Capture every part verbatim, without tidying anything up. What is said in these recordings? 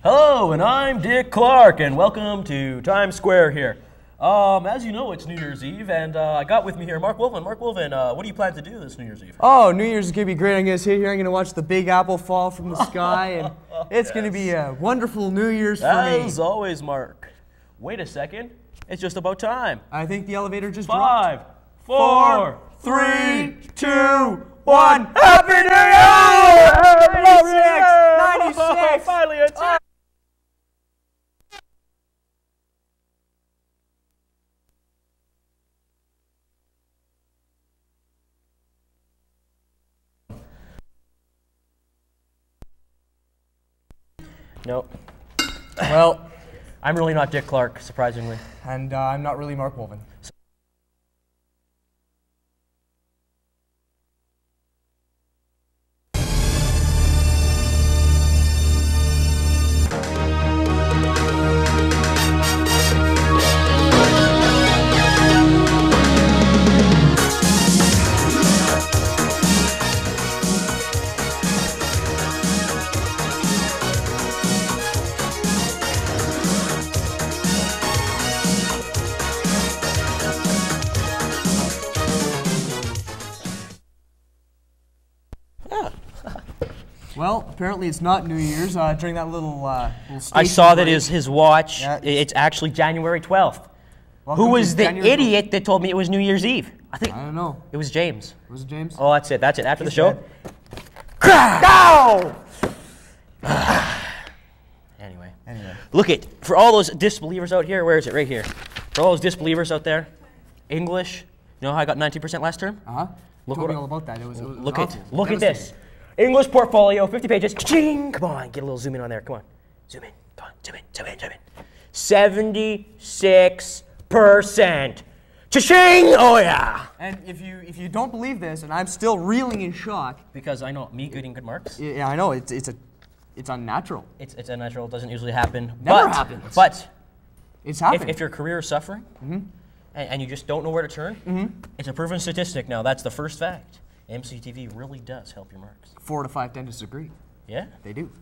Hello, and I'm Dick Clark, and welcome to Times Square here. Um, as you know, it's New Year's Eve, and uh, I got with me here Mark Wolven. Mark Wolven, uh, what do you plan to do this New Year's Eve? Oh, New Year's is going to be great. I'm going to sit here, I'm going to watch the Big Apple fall from the sky, and it's Yes. going to be a wonderful New Year's for me. As always, Mark. Wait a second. It's just about time. I think the elevator just Five, dropped. four, three, two, one. Happy New Year! ninety-six! ninety-six! Finally, it's Oh. Nope. Well, I'm really not Dick Clark, surprisingly. and uh, I'm not really Mark Wolven. Well, apparently it's not New Year's. Uh, during that little, uh, little I station saw that break. his, his watch, Yeah. it's actually January twelfth. Welcome Who to was the January idiot that told me it was New Year's Eve? I think I don't know. it was James. Was it James? Oh, that's it. That's it. After the He's show. dead. Go! Anyway. Anyway. Look it. For all those disbelievers out here, where is it? Right here. For all those disbelievers out there, English. You know how I got nineteen percent last term? Uh-huh. Look Told what me all about that. It was, it was Look awful. at look at Devastating. this. English portfolio, fifty pages. Ching! Come on, get a little zoom in on there. Come on. Zoom in. Come on. Zoom in. Zoom in. Zoom in. seventy-six percent. Cha-ching! Oh yeah. And if you if you don't believe this, and I'm still reeling in shock. Because I know me getting good marks. Yeah, I know it's it's a it's unnatural. It's it's unnatural. It doesn't usually happen. Never but, happens. But It's if, happening. if your career is suffering, and, and you just don't know where to turn, it's a proven statistic now. That's the first fact. M C T V really does help your marks. Four to five dentists agree. Yeah? They do.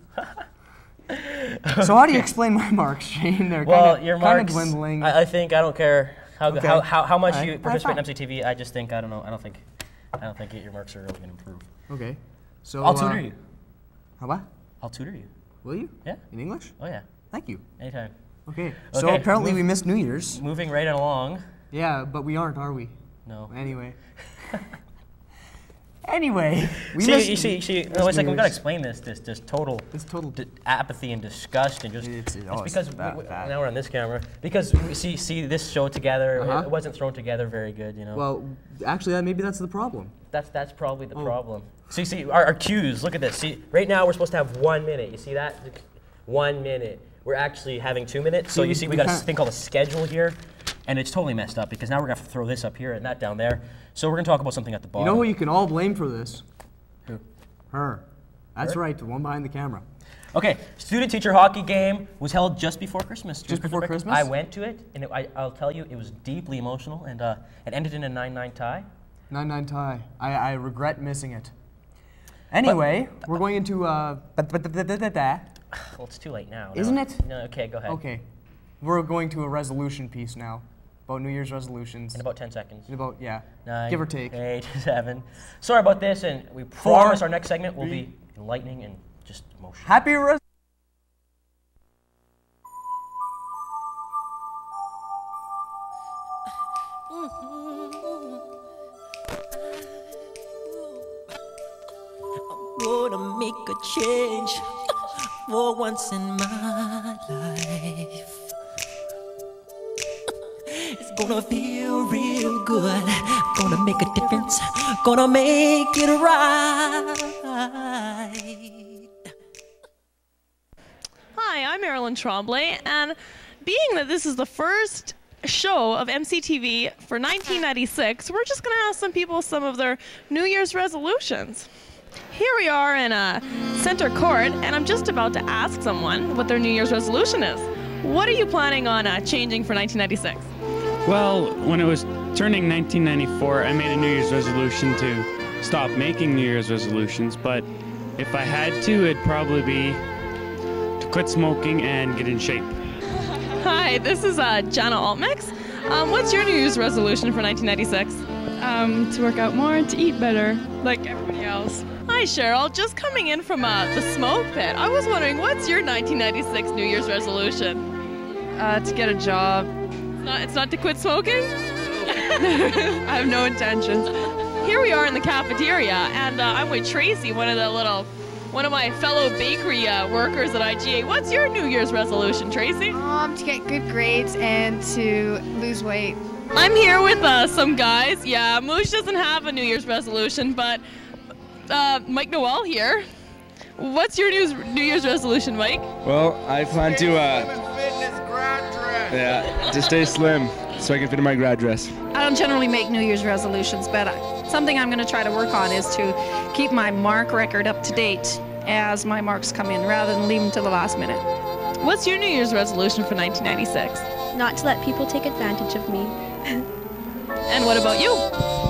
So how do you explain my marks, Shane? They're Well, kind your of kind marks, of dwindling. I, I think, I don't care how, Okay. how, how, how much All right. you All right, participate in fine. M C T V. I just think, I don't know, I don't think, I don't think your marks are really going to improve. Okay. So I'll tutor uh, you. How what? I'll tutor you. Will you? Yeah. In English? Oh yeah. Thank you. Anytime. Okay. So Okay, apparently move- we missed New Year's. Moving right along. Yeah, but we aren't, are we? No. Anyway. Anyway, we see, missed. you see, see, missed no, it's like New we gotta Year's. explain this, this, this total, This total- d- apathy and disgust and just. It's- it- it's oh, it's because bad, we, we- bad. now we're on this camera because we see see this show together. Uh-huh. It, it wasn't thrown together very good, you know. Well, actually, that, maybe that's the problem. that's that's probably the Oh. problem. See, see, our, our cues. Look at this. See, right now we're supposed to have one minute. You see that? One minute. We're actually having two minutes. So See, you see, we we got a can't- thing called a schedule here, and it's totally messed up because now we're gonna have to throw this up here and that down there. So we're gonna talk about something at the You bottom. know who you can all blame for this? Who? Her. That's Her? right, the one behind the camera. Okay, student-teacher hockey game was held just before Christmas. Just before break. Christmas? I went to it, and it, I, I'll tell you, it was deeply emotional, and uh, it ended in a nine nine tie. nine nine tie. I, I regret missing it. Anyway, we're going into uh. Well, it's too late now. no. Isn't it? No, okay, go ahead. Okay, we're going to a resolution piece now, about New Year's resolutions. In about ten seconds. In about yeah, Nine, give or take. Eight, seven. Sorry about this, and we Four, promise our next segment will three. be enlightening and just emotional. Happy res. Gonna make a change for once in my life. It's gonna feel real good. Gonna make a difference. Gonna make it right. Hi, I'm Marilyne Tremblay, and being that this is the first show of M C T V for nineteen ninety-six, we're just going to ask some people some of their New Year's resolutions. Here we are in a center court, and I'm just about to ask someone what their New Year's resolution is. What are you planning on uh, changing for nineteen ninety-six? Well, when it was turning nineteen ninety-four, I made a New Year's resolution to stop making New Year's resolutions, but if I had to, it'd probably be quit smoking and get in shape. Hi, this is uh, Jana Altmix. Um, what's your New Year's resolution for nineteen ninety-six? Um, to work out more, to eat better, like everybody else. Hi, Cheryl. Just coming in from uh, the smoke pit. I was wondering, what's your nineteen ninety-six New Year's resolution? Uh, to get a job. It's not, it's not to quit smoking? I have no intentions. Here we are in the cafeteria, and uh, I'm with Tracy, one of the little, one of my fellow bakery uh, workers at I G A. What's your New Year's resolution, Tracy? Um, to get good grades and to lose weight. I'm here with uh, some guys. Yeah, Moosh doesn't have a New Year's resolution, but uh, Mike Noel here. What's your New Year's, New Year's resolution, Mike? Well, I plan to, uh, yeah, to stay slim so I can fit in my grad dress. I don't generally make New Year's resolutions, but uh, something I'm going to try to work on is to keep my mark record up to date as my marks come in, rather than leave them to the last minute. What's your New Year's resolution for nineteen ninety-six? Not to let people take advantage of me. And what about you?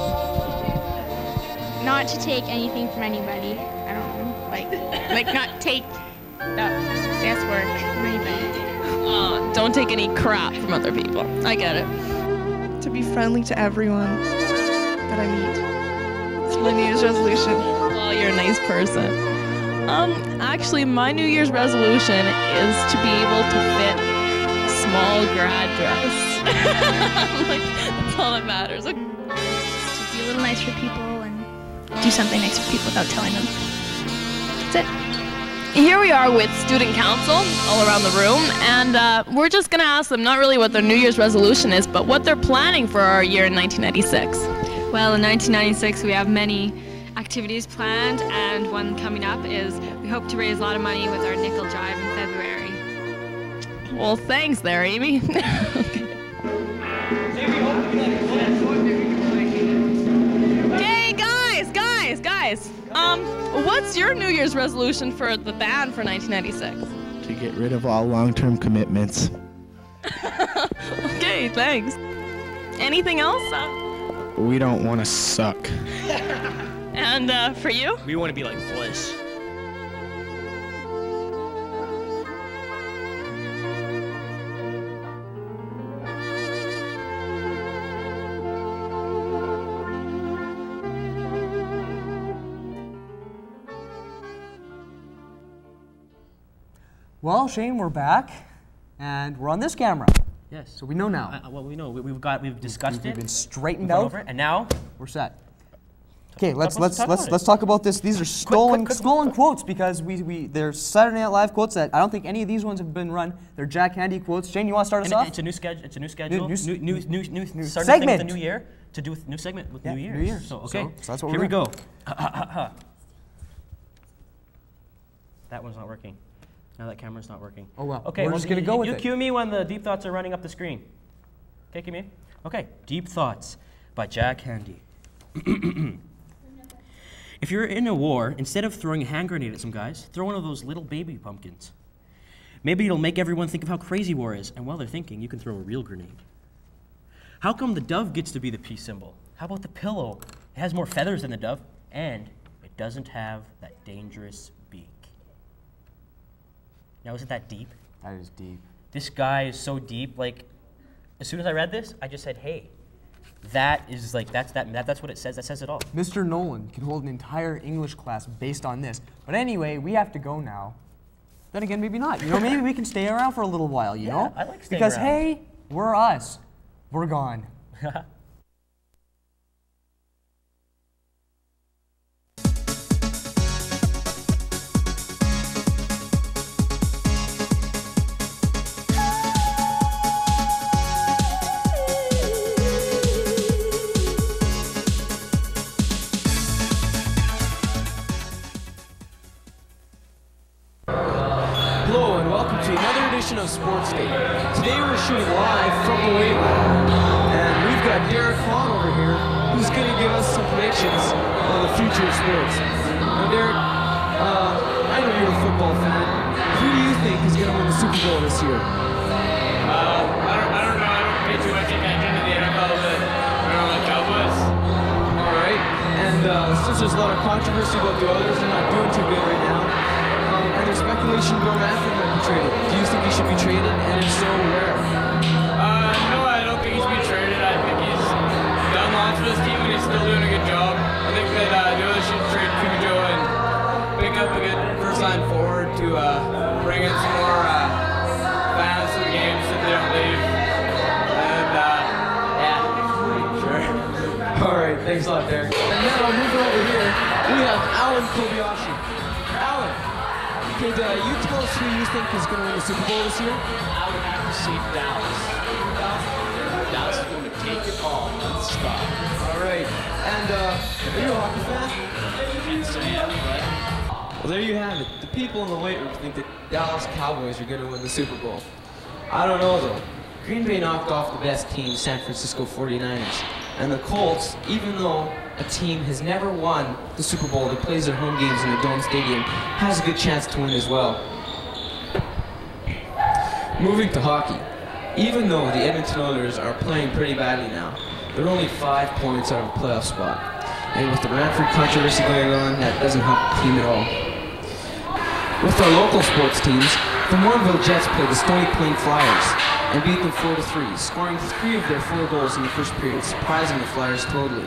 Not to take anything from anybody. I don't know, like, like not take that desk work or anything. Uh, don't take any crap from other people. I get it. To be friendly to everyone that I meet. It's my New Year's resolution. Oh, you're a nice person. Um, actually, my New Year's resolution is to be able to fit a small grad dress. Like, that's all that matters. Just to be a little nice for people and do something nice for people without telling them. That's it. Here we are with student council all around the room, and uh, we're just going to ask them not really what their New Year's resolution is, but what they're planning for our year in nineteen ninety-six. Well, in nineteen ninety-six, we have many activities planned, and one coming up is we hope to raise a lot of money with our nickel drive in February. Well, thanks there, Amy. Okay. Hey, guys, guys, guys. Um, what's your New Year's resolution for the band for nineteen ninety-six? To get rid of all long-term commitments. Okay, thanks. Anything else? Uh, We don't want to suck. and uh, for you? We want to be like Bliss. Well, Shane, we're back, and we're on this camera. Yes. So we know now. Uh, well, we know. We, we've got. We've discussed we've, it. We've been straightened we've out. Over it, and now we're set. Okay, let's talk, let's talk let's about let's it. talk about this. These are stolen quick, quick. stolen quotes because we we they're Saturday Night Live quotes that I don't think any of these ones have been run. They're Jack Handy quotes. Shane, you want to start us and off? It's a new schedule. It's a new schedule. New, new, new, new, new, new starting segment. thing with the new year to do with new segment with yeah, New Year. New Year. So okay, so, so that's what here we're we go. doing. That one's not working. Now that camera's not working. Oh well. Okay, we're well, just gonna you, go you, with you it. cue me when the deep thoughts are running up the screen. Okay, cue me. Okay, Deep Thoughts by Jack Handy. If you're in a war, instead of throwing a hand grenade at some guys, throw one of those little baby pumpkins. Maybe it'll make everyone think of how crazy war is, and while they're thinking, you can throw a real grenade. How come the dove gets to be the peace symbol? How about the pillow? It has more feathers than the dove, and it doesn't have that dangerous beak. Now, isn't that deep? That is deep. This guy is so deep, like, as soon as I read this, I just said, hey, that is like, that's that, that that's what it says, that says it all. Mister Nolan can hold an entire English class based on this. But anyway, we have to go now. Then again, maybe not. You know, maybe we can stay around for a little while, you Yeah, know? I like staying because, around. hey, we're us. We're gone. Hello and welcome to another edition of Sports Day. Today we're shooting live from the weight room, and we've got Derek Hahn over here who's going to give us some predictions on the future of sports. Now Derek, uh, I know you're a football fan. Who do you think is going to win the Super Bowl this year? Uh, I don't, I don't know. I don't pay too much attention to the N F L, but I don't know the Cowboys. All right, and uh, since there's a lot of controversy about the others, they're not doing too good right now. Um, are there's speculation going after him might be traded. Do you think he should be traded, and if so, where? Uh, no, I don't think he should be traded. I think he's done lots for this team and he's still doing a good job. I think that uh, the others should trade Cujo and pick up a good first line forward to uh, bring in some more uh, fans to the games so they don't leave. And uh, yeah, sure. All right, thanks a lot, Derek. And now moving over here, we have Alan Kobayashi. Alan, could uh, you tell us who you think is going to win the Super Bowl this year? I would have to say Dallas. Dallas is going to take it all non-stop. All right, and uh, are you a hockey fan? Can't say I am, but... Well, there you have it. The people in the weight room think that Dallas Cowboys are going to win the Super Bowl. I don't know, though. Green Bay knocked off the best team, San Francisco forty-niners. And the Colts, even though a team has never won the Super Bowl that plays their home games in the Dome Stadium, has a good chance to win as well. Moving to hockey. Even though the Edmonton Oilers are playing pretty badly now, they're only five points out of a playoff spot. And with the Ranford controversy going on, that doesn't help the team at all. With our local sports teams, the Morinville Jets played the Stony Plain Flyers and beat them four to three, scoring three of their four goals in the first period, surprising the Flyers totally.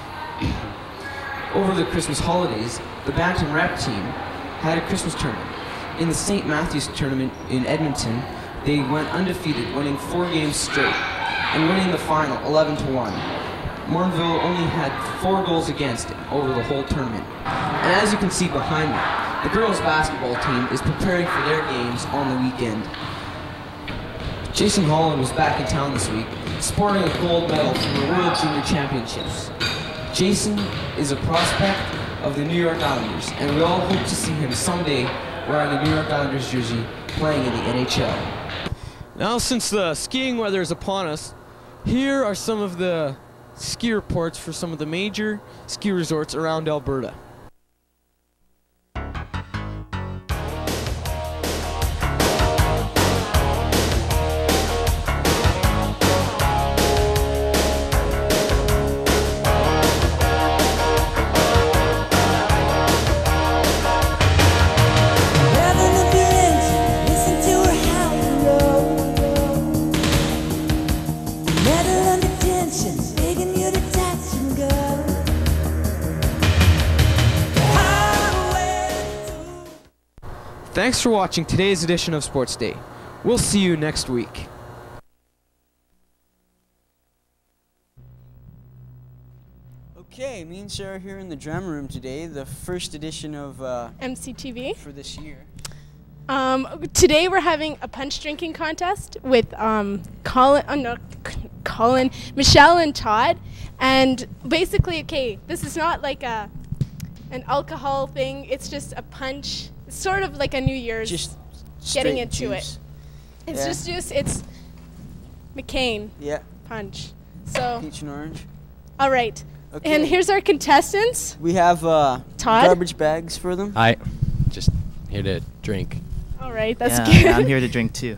Over the Christmas holidays, the Bantam Rep team had a Christmas tournament. In the Saint Matthews tournament in Edmonton, they went undefeated, winning four games straight and winning the final eleven to one. Morinville only had four goals against it over the whole tournament. And as you can see behind me, the girls' basketball team is preparing for their games on the weekend. Jason Holland was back in town this week, sporting a gold medal from the World Junior Championships. Jason is a prospect of the New York Islanders, and we all hope to see him someday wearing a New York Islanders jersey playing in the N H L. Now, since the skiing weather is upon us, here are some of the ski reports for some of the major ski resorts around Alberta. Thanks for watching today's edition of Sports Day. We'll see you next week. Okay, me and Sarah here in the drama room today, the first edition of uh, M C T V for this year. Um, today we're having a punch drinking contest with um, Colin, oh no, Colin, Michel and Todd, and basically, okay, this is not like a an alcohol thing. It's just a punch. It's sort of like a New Year's. Just getting into juice. it. It's Yeah. just juice. It's McCain. Yeah. Punch. So. Peach and orange. All right. Okay. And here's our contestants. We have uh, Todd? garbage bags for them. Hi, just here to drink. All right, that's yeah, good. yeah, I'm here to drink too.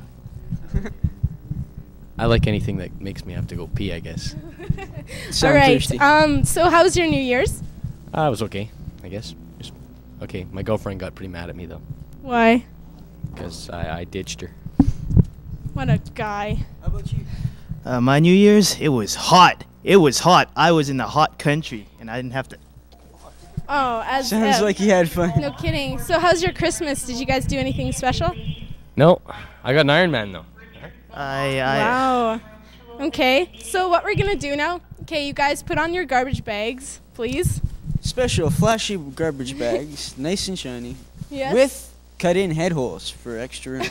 I like anything that makes me have to go pee, I guess. All right. Um. So, how's your New Year's? Uh, it was okay, I guess. Just okay. My girlfriend got pretty mad at me though, Why? because I, I ditched her. What a guy. How about you? Uh, my New Year's, it was hot. It was hot. I was in the hot country, and I didn't have to. Oh, as Sounds if. like you had fun. No kidding. So, how's your Christmas? Did you guys do anything special? No, I got an Iron Man though. I, I Wow. Okay. So, what we're gonna do now? Okay, you guys put on your garbage bags, please. Special flashy garbage bags, nice and shiny. Yes. With cut-in head holes for extra room.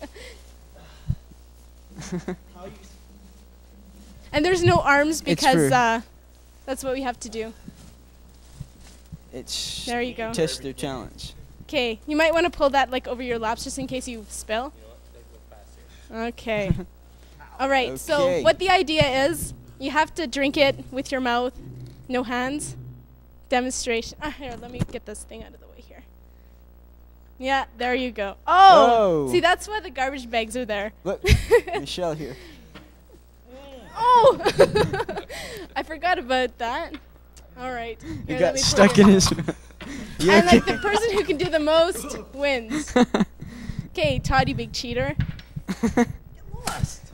And there's no arms It's because for- uh, that's what we have to do. It's There you go. Test their talents. Okay, you might want to pull that like over your laps just in case you spill. Okay. All right. So Okay. what the idea is, you have to drink it with your mouth, no hands. Demonstration. Ah, here, let me get this thing out of the way here. Yeah, there you go. Oh, Oh. see, that's why the garbage bags are there. Look, Michelle here. Oh, I forgot about that. All right. It Here, let got me put stuck it- in his mouth. You and like okay? the person who can do the most wins. Okay, Todd, you big cheater. Lost.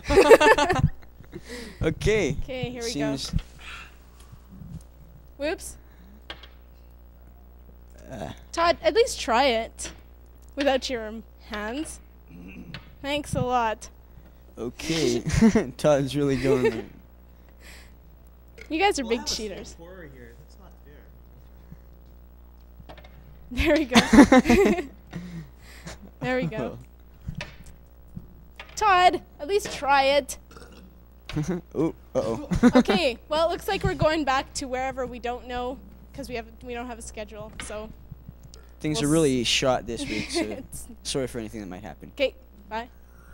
Okay. Okay, here we Seems go. Whoops. Uh, Todd, at least try it without your hands. Thanks a lot. okay. Todd's really going. You guys are big cheaters. There we go. There we go. Todd, at least try it. Oh, uh-oh. Okay, well, it looks like we're going back to wherever we don't know because we have we don't have a schedule. So Things we'll are really shot this week, so It's- sorry for anything that might happen. Okay, bye.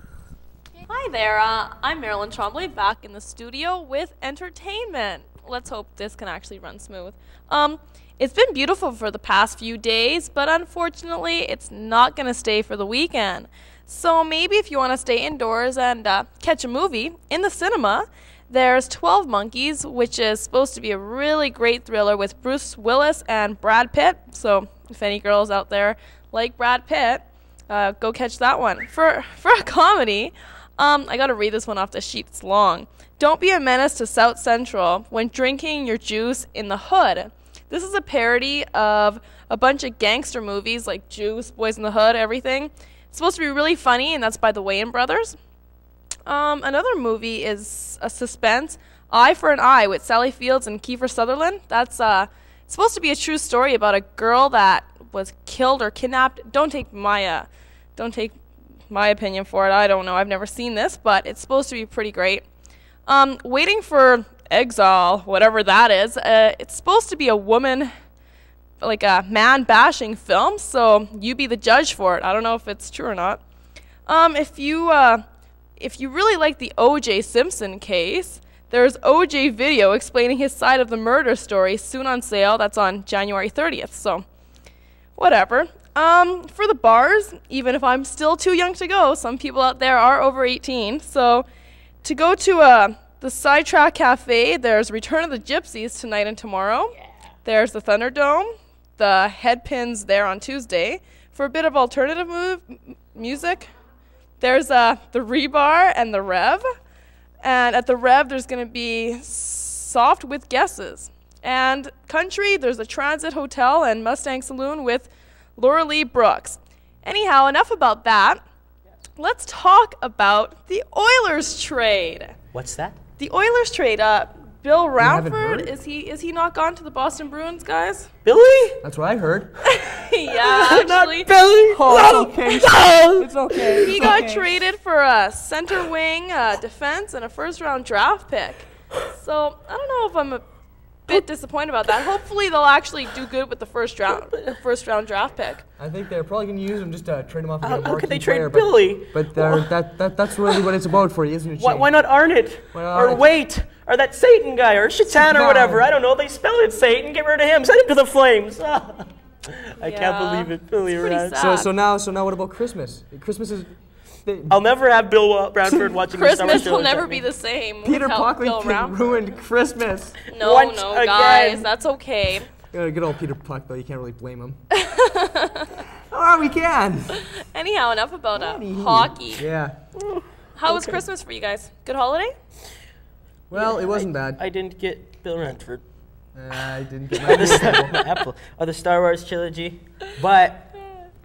Hi there, uh, I'm Marilyne Trombley back in the studio with entertainment. Let's hope this can actually run smooth. Um, it's been beautiful for the past few days, but unfortunately it's not going to stay for the weekend. So maybe if you want to stay indoors and uh, catch a movie in the cinema, there's twelve Monkeys, which is supposed to be a really great thriller with Bruce Willis and Brad Pitt. So if any girls out there like Brad Pitt, uh, go catch that one. For, for a comedy, um, I got to read this one off the sheet. It's long. Don't be a menace to South Central when drinking your juice in the hood. This is a parody of a bunch of gangster movies like Juice, Boys in the Hood, everything. It's supposed to be really funny, and that's by the Wayans brothers. Um, another movie is a suspense, Eye for an Eye, with Sally Fields and Kiefer Sutherland. That's uh, supposed to be a true story about a girl that was killed or kidnapped. Don't take my uh, don't take my opinion for it. I don't know. I've never seen this, but it's supposed to be pretty great. Um, Waiting for Exile, whatever that is. Uh, it's supposed to be a woman, like a man-bashing film, so you be the judge for it. I don't know if it's true or not. Um, if you uh, if you really like the O J Simpson case, there's O J video explaining his side of the murder story soon on sale. That's on January thirtieth, so whatever. Um, for the bars, even if I'm still too young to go, some people out there are over eighteen, so to go to uh, the Sidetrack Cafe, there's Return of the Gypsies tonight and tomorrow. Yeah. There's the Thunderdome, the Headpins there on Tuesday. For a bit of alternative move, m music, there's uh, the Rebar and the Rev. And at the Rev, there's going to be Soft with Guesses. And country, there's the Transit Hotel and Mustang Saloon with Laura Lee Brooks. Anyhow, enough about that. Let's talk about the Oilers trade. What's that? The Oilers trade. Uh, Bill haven't Roundford, heard? is he is he not gone to the Boston Bruins, guys? Billy? That's what I heard. Yeah, actually. Billy. Oh, No, it's okay. No. It's okay. He It's got okay. traded for a center wing, uh, defense, and a first round draft pick. So I don't know if I'm a bit disappointed about that. Hopefully they'll actually do good with the first round, first round draft pick. I think they're probably going to use him just to trade him off. How- and get a how could they marquee trade player, Billy? But, but they're- that, that, that's really what it's about for you, isn't it? Why, Shane? why not Arnott? Why not Or Arnott? Waite? Or that Satan guy? Or Shaitan or Shaitan. whatever? I don't know. They spell it Satan. Get rid of him. Send him to the Flames. I Yeah, can't believe it. Billy it's pretty Rad. sad. So, so now, so now, what about Christmas? Christmas is. They, I'll never have Bill Wa- Bradford watching the Star Wars Christmas will shows never at me. be the same. Peter without Bill Pockley Roundford. ruined Christmas. No, Once no, again. guys, that's okay. Yeah, good old Peter Puck, though. You can't really blame him. Oh, we can. Anyhow, enough about uh, hockey. Yeah. How was Okay. Christmas for you guys? Good holiday? Well, it wasn't bad. I didn't get Bill Bradford. Uh, I didn't get Or my the, Star, Apple, or the Star Wars trilogy. But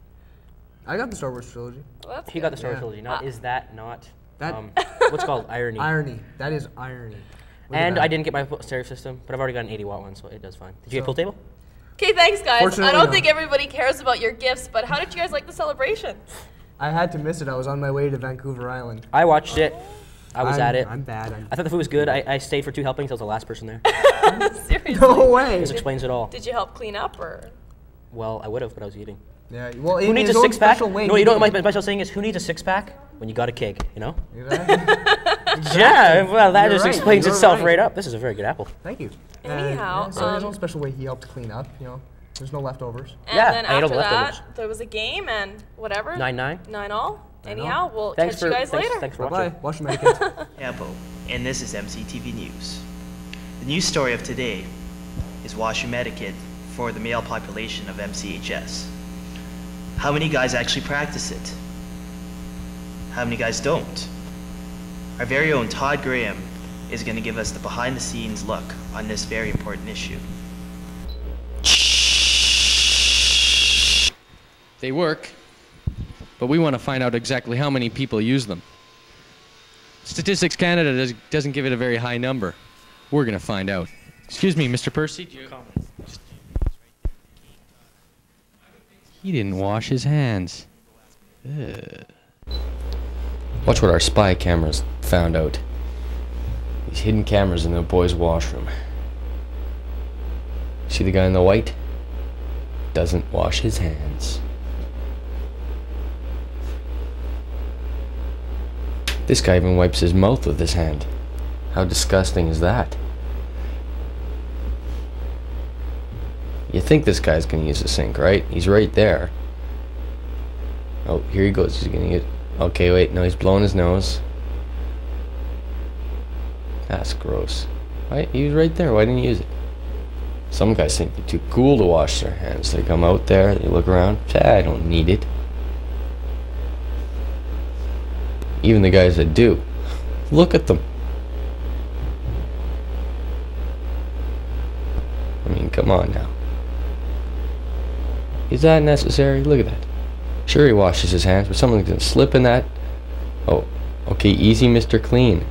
I got the Star Wars trilogy. Well, that's he got the good. Star Wars Yeah. trilogy. Not, is that not That- um, what's called irony? Irony. That is irony. Look at And that. I didn't get my stereo system, but I've already got an eighty watt one, so it does fine. Did you get So- pool table? Okay, thanks, guys. I Fortunately, don't no. think everybody cares about your gifts, but how did you guys like the celebration? I had to miss it. I was on my way to Vancouver Island. I watched it. I was I'm, at it. I'm bad. I'm I thought the food was good. I, I stayed for two helpings. I was the last person there. Seriously? no way. This explains it all. Did you help clean up, or? Well, I would have, but I was eating. Yeah. Well, Who in needs his a own six pack? special way. No, he you know what did my it. special saying is? Who needs a six pack when you got a keg? You know? Exactly. Yeah. Well, that You're just right, explains you're itself right. right up. This is a very good apple. Thank you. Anyhow, yeah, so in his um, own special way, he helped clean up. You know, there's no leftovers. And Yeah, then I ate all after the that, leftovers. there was a game and whatever. Nine nine. Nine all. Nine Anyhow, all. we'll Thanks catch for you guys thanks, later. thanks for Bye watching. bye. Wash your etiquette. Ampo, and this is M C T V News. The news story of today is washroom etiquette for the male population of M C H S. How many guys actually practice it? How many guys don't? Our very own Todd Graham is going to give us the behind-the-scenes look on this very important issue. They work, but we want to find out exactly how many people use them. Statistics Canada does, doesn't give it a very high number. We're going to find out. Excuse me, Mister Percy. Do you... He didn't wash his hands. Ugh. Watch what our spy cameras found out. These hidden cameras in the boys' washroom. See the guy in the white? Doesn't wash his hands. This guy even wipes his mouth with his hand. How disgusting is that? You think this guy's gonna use the sink, right? He's right there. Oh, here he goes. He's gonna use... Okay, wait. No, he's blowing his nose. That's gross. Why? He was right there. Why didn't you use it? Some guys think they're too cool to wash their hands. They come out there, they look around. I don't need it. Even the guys that do. Look at them. I mean, come on now. Is that necessary? Look at that. Sure, he washes his hands, but someone's gonna slip in that. Oh, okay, easy, Mister Clean.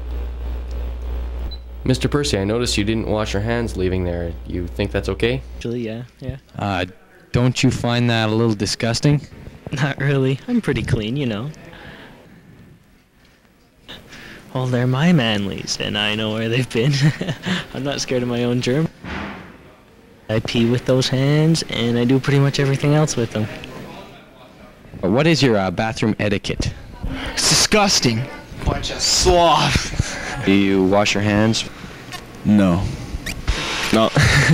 Mister Percy, I noticed you didn't wash your hands leaving there. You think that's okay? Actually, yeah, yeah. Uh, don't you find that a little disgusting? Not really. I'm pretty clean, you know. Well, they're my Manleys, and I know where they've been. I'm not scared of my own germ. I pee with those hands, and I do pretty much everything else with them. What is your uh, bathroom etiquette? It's disgusting. Bunch of sloth. Do you wash your hands? No. No.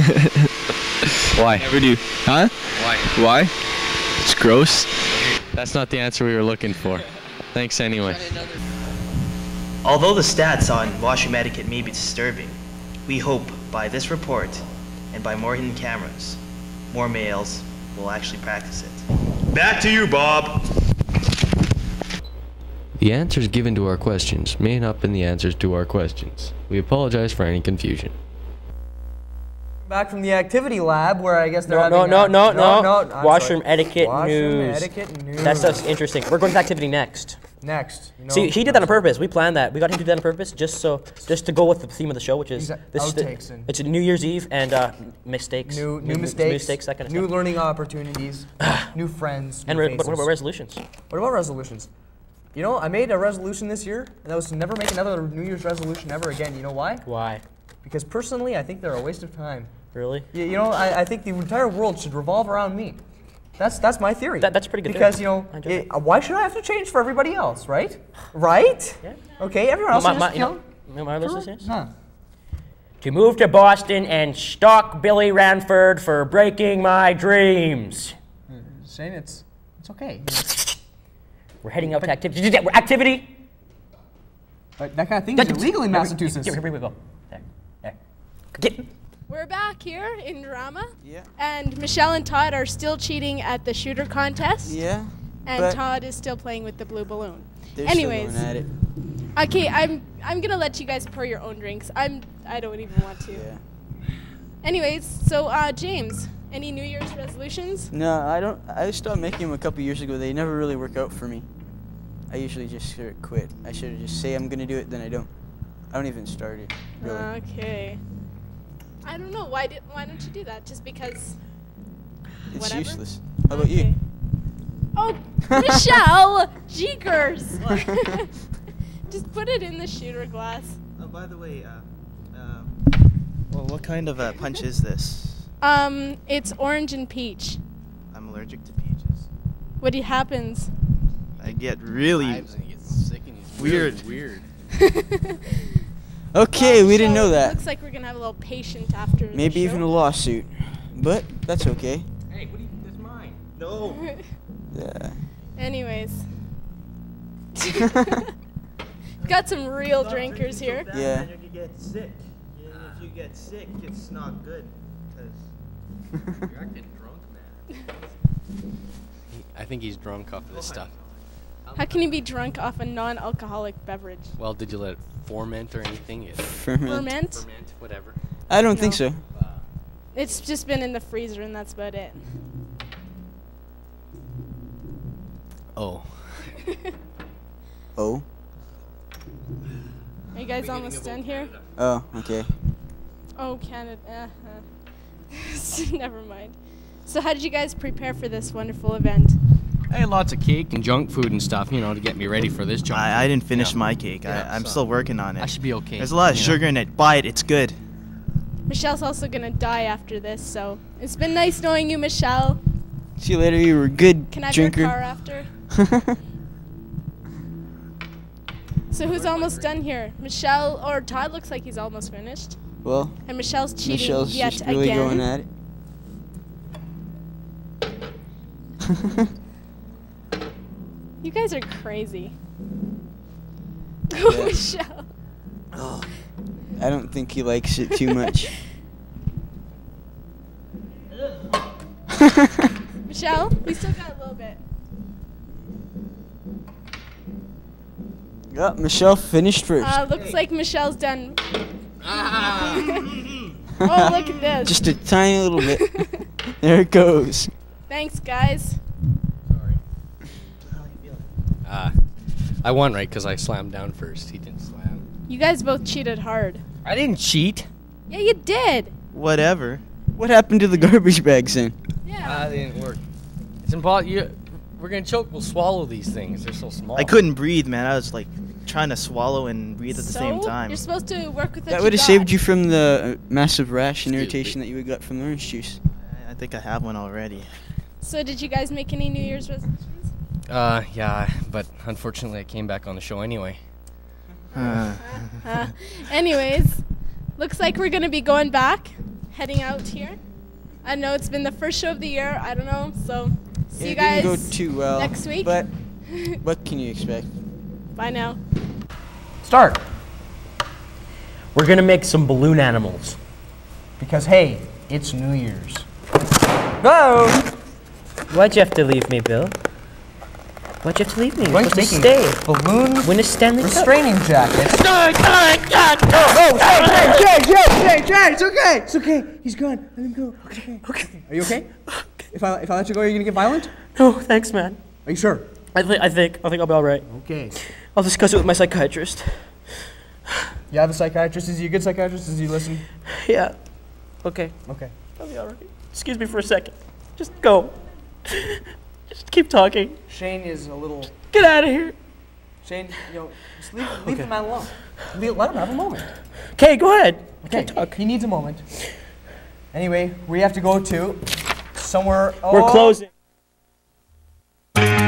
Why? Never do. Huh? Why? Why? It's gross. That's not the answer we were looking for. Thanks anyway. Although the stats on washroom etiquette may be disturbing, we hope by this report and by more hidden cameras, more males will actually practice it. Back to you, Bob. The answers given to our questions may not have been the answers to our questions. We apologize for any confusion. Back from the activity lab, where I guess they're No, having no, a- no, no, no. no. I'm Washroom sorry. etiquette Washroom news. etiquette news. That stuff's interesting. We're going to activity next. Next. You know, See, he did that on purpose. We planned that. We got him to do that on purpose, just so, just to go with the theme of the show, which is Exact- this. outtakes The, and- it's New Year's Eve and uh, mistakes. New, new New mistakes, mistakes, that kind of new stuff. learning opportunities, new friends, And new re- what faces. about resolutions? What about resolutions? You know, I made a resolution this year, and that was to never make another New Year's resolution ever again. You know why? Why? Because personally, I think they're a waste of time. Really? You, you know, I, I think the entire world should revolve around me. That's that's my theory. That, that's a pretty good. Because theory. you know, I enjoy it, uh, why should I have to change for everybody else, right? Right? Yeah. Okay, everyone else My- should my- just, you you know, know, my list is- Huh. To move to Boston and stalk Billy Ranford for breaking my dreams. Shayne, it's it's okay. We're heading out to activity. Activity. But that kind of thing is illegal in Massachusetts. Here, here we go. There, there. Get. We're back here in drama. Yeah. And Michel and Todd are still cheating at the shooter contest. Yeah. And but Todd is still playing with the blue balloon. they're Anyways. still going at it. Okay, I'm I'm gonna let you guys pour your own drinks. I'm I don't even want to. Yeah. Anyways, so uh, James, any New Year's resolutions? No, I don't. I stopped making them a couple years ago. They never really work out for me. I usually just sort of quit. I should have just say I'm gonna do it, then I don't. I don't even start it. Really. Okay. I don't know. Why did why don't you do that? Just because? It's whatever? useless. How about you? Oh, Michel! Jeekers! Just put it in the shooter glass. Oh, by the way, uh, uh, well, what kind of uh, punch is this? Um, it's orange and peach. I'm allergic to peaches. What do- happens? I get really weird. Weird. Okay, we didn't know that. Looks like we're gonna have a little patient after. Maybe the even a show. lawsuit, but that's okay. Hey, what do you think? That's mine. No. Yeah. Anyways. Got some real drinkers here. Yeah. You get sick. And if you get sick, it's not good. Cause You're acting drunk, man. I think he's drunk off of this stuff. How can you be drunk off a non-alcoholic beverage? Well, did you let it ferment or anything? It Ferment? Ferment? Ferment, whatever. I don't think so. It's just been in the freezer and that's about it. Oh. Oh? Are you guys almost done here? Oh, okay. Oh, Canada. Uh-huh. Never mind. So how did you guys prepare for this wonderful event? I had lots of cake and junk food and stuff, you know, to get me ready for this junk. I, I didn't finish Yeah. my cake. Yeah, I, I'm so still working on it. I should be okay. There's a lot of you sugar know. in it. Buy it. It's good. Michelle's also gonna die after this, so it's been nice knowing you, Michelle. See you later. You were a good Can I have drinker. your car after? So who's almost done here? Michelle or Todd looks like he's almost finished. Well, And Michelle's cheating Michelle's yet just really again. going at it. You guys are crazy. Yeah. Michelle. I don't think he likes it too much. Michelle, we still got a little bit. Yeah, Michelle finished first. Uh, looks like Michelle's done. Oh, look at this. Just a tiny little bit. There it goes. Thanks, guys. Uh, I won, right? Because I slammed down first. He didn't slam. You guys both cheated hard. I didn't cheat. Yeah, you did. Whatever. What happened to the garbage bags then? Yeah. Uh, they didn't work. It's impossible. You, we're gonna choke. We'll swallow these things. They're so small. I couldn't breathe, man. I was like trying to swallow and breathe at the So, same time. You're supposed to work with what That you would have got. saved you from the uh, massive rash and irritation that you would got from the orange juice. I think I have one already. So did you guys make any New Year's resolutions? Uh, yeah, but unfortunately, I came back on the show anyway. Uh, anyways, looks like we're gonna be going back, heading out here. I know it's been the first show of the year. I don't know. So see It you guys didn't go too well, next week. but what can you expect? Bye now. Start. We're gonna make some balloon animals. Because hey, it's New Year's. Go! Why'd you have to leave me, Bill? Why'd you have to leave me? You're Going supposed to to making stay. balloon Win a Stanley Cup. restraining jackets. Oh, Oh, Jay, Jay, Jay, Jay, Jay, it's okay, it's okay. He's gone. Let him go. Okay, okay. Are you okay? If I if I let you go, are you gonna get violent? No, thanks, man. Are you sure? I think I think I think I'll be all right. Okay. I'll discuss it with my psychiatrist. You have a psychiatrist. Is he a good psychiatrist? Does he listen? Yeah. Okay. Okay. I'll be all right. Excuse me for a second. Just go. Just keep talking. Shayne is a little. Get out of here. Shayne, you know, just leave, leave Okay. the man alone. Le- Let him have a moment. Okay, go ahead. Okay. Talk. He needs a moment. Anyway, we have to go to somewhere. We're oh. closing.